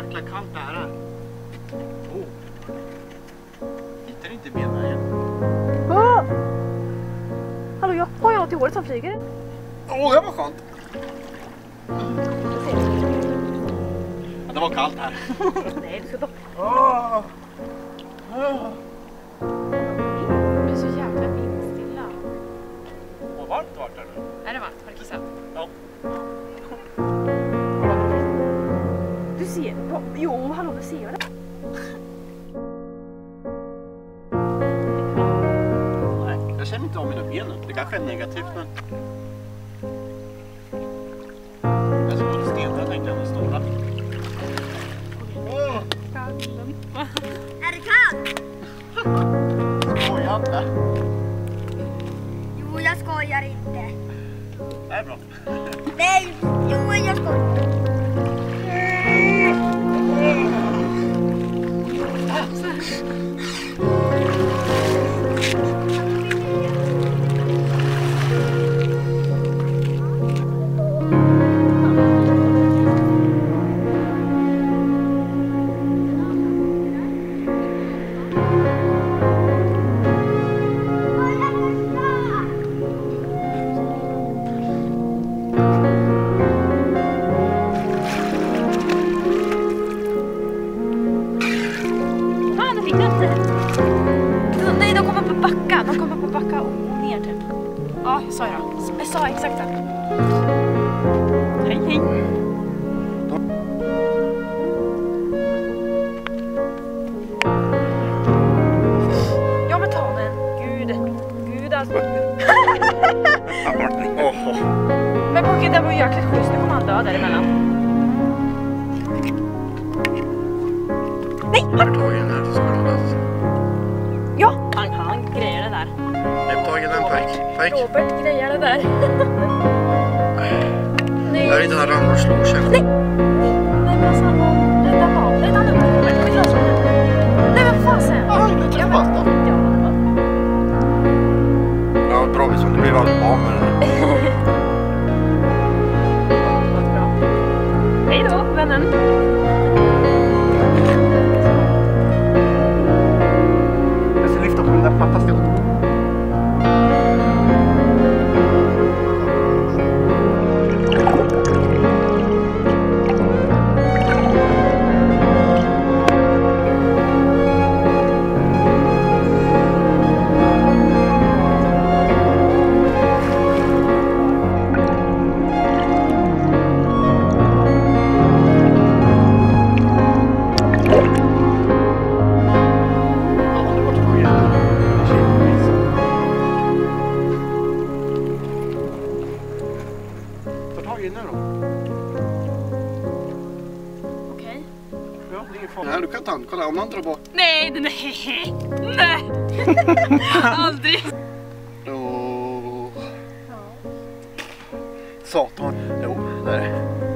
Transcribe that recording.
jäkla kallt det här är. Oh. Hittar inte benen igen. Hallå, har jag något i håret som flyger? Åh, det var skönt. Ja, det var kallt här. Nej, du ska doppa. Det är så jävla vindstilla. Vad varmt det vart här nu. Är det varmt? Har du kissat? Ja. Du ser, jo, hallå, du ser det. Nej, jag känner inte av mina ben nu. Det kanske är negativt, men... Jag ska ha stenar, tänkte jag, de stora. Är det kallt? Skoja inte. Jo, jag skojar inte. Det är bra. Nej, jo, jag skojar. Nej, de kommer på backa. De kommer på backa och ner typ. Ja, jag sa ju då. Jag sa exakt det. Hej, hej. Ja, men ta den. Gud alltså. Men pojken, det var ju jäkligt schysst. Nu kommer han dö däremellan. Nej! Jag tar in här till skolan. Ja, han grejer det där. Jag tar in en pojk. Robert grejer det där. Nej. Jag är inte här ramlar och slår sig. Nej, men alltså han var rädda av. Rädda han upp Robert. Nej, men fasen. Jag fast då. Ja, bra visst. Det blev aldrig av med det här. Hej då, vännen. Jag ska lyfta på den där plattan stället. Okej. Ja, det är ingen fara. Nej, du kan ta den. Kolla, om man drar bak. Nej. Aldrig. Åh. Satan. Jo, där är det.